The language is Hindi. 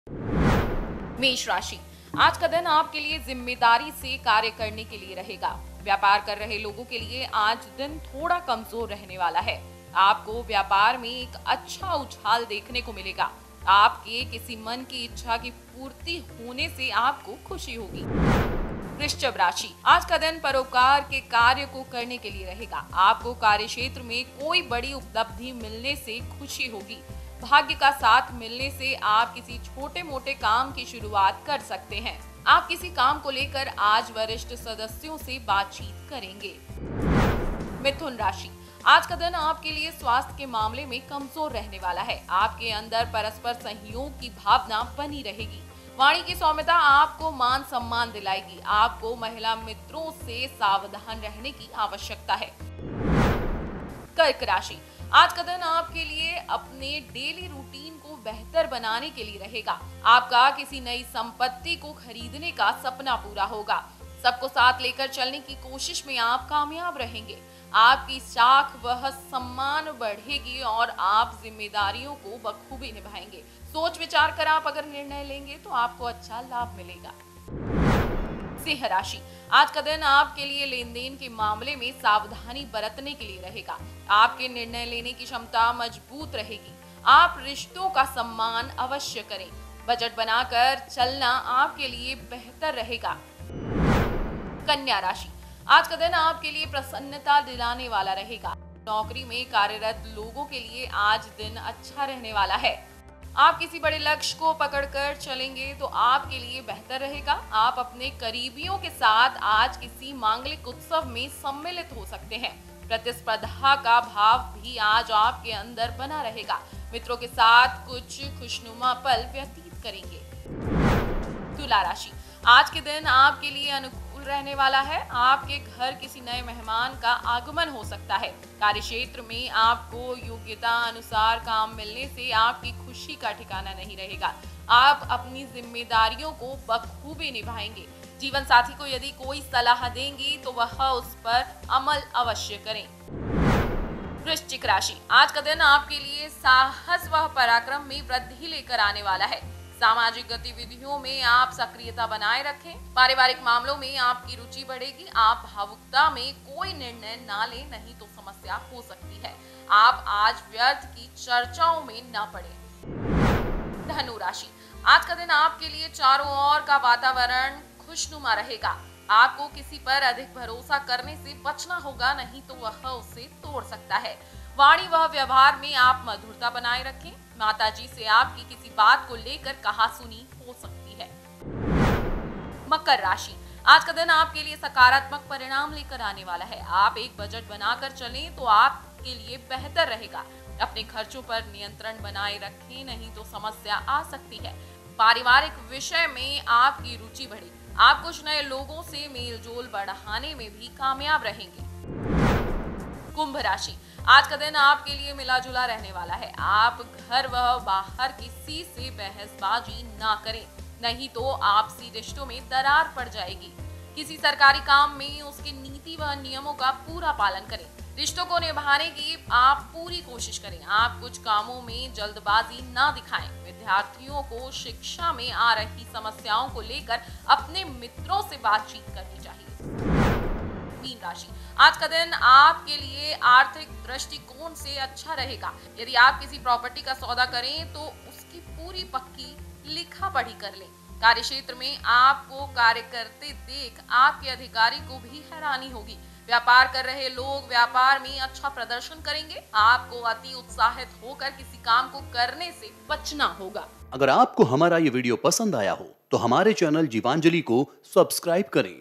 मेष राशि, आज का दिन आपके लिए जिम्मेदारी से कार्य करने के लिए रहेगा। व्यापार कर रहे लोगों के लिए आज दिन थोड़ा कमजोर रहने वाला है। आपको व्यापार में एक अच्छा उछाल देखने को मिलेगा। आपके किसी मन की इच्छा की पूर्ति होने से आपको खुशी होगी। वृश्चिक राशि, आज का दिन परोपकार के कार्य को करने के लिए रहेगा। आपको कार्य क्षेत्र में कोई बड़ी उपलब्धि मिलने से खुशी होगी। भाग्य का साथ मिलने से आप किसी छोटे मोटे काम की शुरुआत कर सकते हैं। आप किसी काम को लेकर आज वरिष्ठ सदस्यों से बातचीत करेंगे। मिथुन राशि, आज का दिन आपके लिए स्वास्थ्य के मामले में कमजोर रहने वाला है। आपके अंदर परस्पर सहयोग की भावना बनी रहेगी। वाणी की सौम्यता आपको मान सम्मान दिलाएगी। आपको महिला मित्रों से सावधान रहने की आवश्यकता है। कर्क राशि, आज का दिन आपके लिए अपने डेली रूटीन को बेहतर बनाने के लिए रहेगा। आपका किसी नई संपत्ति को खरीदने का सपना पूरा होगा। सबको साथ लेकर चलने की कोशिश में आप कामयाब रहेंगे। आपकी साख व सम्मान बढ़ेगी और आप जिम्मेदारियों को बखूबी निभाएंगे। सोच विचार कर आप अगर निर्णय लेंगे तो आपको अच्छा लाभ मिलेगा। सिंह राशि, आज का दिन आपके लिए लेन देन के मामले में सावधानी बरतने के लिए रहेगा। आपके निर्णय लेने की क्षमता मजबूत रहेगी। आप रिश्तों का सम्मान अवश्य करें। बजट बनाकर चलना आपके लिए बेहतर रहेगा। कन्या राशि, आज का दिन आपके लिए प्रसन्नता दिलाने वाला रहेगा। नौकरी में कार्यरत लोगों के लिए आज दिन अच्छा रहने वाला है। आप किसी बड़े लक्ष्य को पकड़कर चलेंगे तो आपके लिए बेहतर रहेगा। आप अपने करीबियों के साथ आज किसी मांगलिक उत्सव में सम्मिलित हो सकते हैं। प्रतिस्पर्धा का भाव भी आज आपके अंदर बना रहेगा। मित्रों के साथ कुछ खुशनुमा पल व्यतीत करेंगे। तुला राशि, आज के दिन आपके लिए अनुकूल रहने वाला है। आपके घर किसी नए मेहमान का आगमन हो सकता है। कार्य क्षेत्र में आपको योग्यता अनुसार काम मिलने से आपकी खुशी का ठिकाना नहीं रहेगा। आप अपनी जिम्मेदारियों को बखूबी निभाएंगे। जीवन साथी को यदि कोई सलाह देंगी तो वह उस पर अमल अवश्य करें। वृश्चिक राशि, आज का दिन आपके लिए साहस व पराक्रम में वृद्धि लेकर आने वाला है। सामाजिक गतिविधियों में आप सक्रियता बनाए रखें। पारिवारिक मामलों में आपकी रुचि बढ़ेगी। आप भावुकता में कोई निर्णय ना लें, नहीं तो समस्या हो सकती है। आप आज व्यर्थ की चर्चाओं में न पड़ें। धनु राशि, आज का दिन आपके लिए चारों ओर का वातावरण खुशनुमा रहेगा। आपको किसी पर अधिक भरोसा करने से बचना होगा, नहीं तो वह उसे तोड़ सकता है। वाणी व व्यवहार में आप मधुरता बनाए रखें। माताजी से आपकी किसी बात को लेकर कहासुनी हो सकती है। मकर राशि, आज का दिन आपके लिए सकारात्मक परिणाम लेकर आने वाला है। आप एक बजट बनाकर चलें तो आपके लिए बेहतर रहेगा। अपने खर्चों पर नियंत्रण बनाए रखें, नहीं तो समस्या आ सकती है। पारिवारिक विषय में आपकी रुचि बढ़ेगी। आप कुछ नए लोगों से मेलजोल बढ़ाने में भी कामयाब रहेंगे। कुंभ राशि, आज का दिन आपके लिए मिला जुला रहने वाला है। आप घर व बाहर किसी से बहसबाजी ना करें, नहीं तो आपसी रिश्तों में दरार पड़ जाएगी। किसी सरकारी काम में उसकी नीति व नियमों का पूरा पालन करें। रिश्तों को निभाने की आप पूरी कोशिश करें। आप कुछ कामों में जल्दबाजी ना दिखाएं। विद्यार्थियों को शिक्षा में आ रही समस्याओं को लेकर अपने मित्रों से बातचीत करनी चाहिए। मीन राशि, आज का दिन आपके लिए आर्थिक दृष्टिकोण से अच्छा रहेगा। यदि आप किसी प्रॉपर्टी का सौदा करें तो उसकी पूरी पक्की लिखा पढ़ी कर लें। कार्य क्षेत्र में आपको कार्य करते देख आपके अधिकारी को भी हैरानी होगी। व्यापार कर रहे लोग व्यापार में अच्छा प्रदर्शन करेंगे। आपको अति उत्साहित होकर किसी काम को करने से बचना होगा। अगर आपको हमारा ये वीडियो पसंद आया हो तो हमारे चैनल जीवांजलि को सब्सक्राइब करें।